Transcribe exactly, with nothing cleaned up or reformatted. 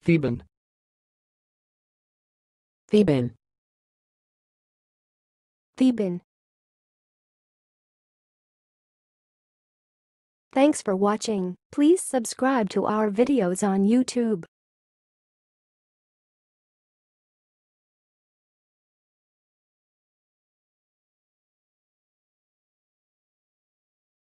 theban, theban, theban. Thanks for watching. Please subscribe to our videos on YouTube.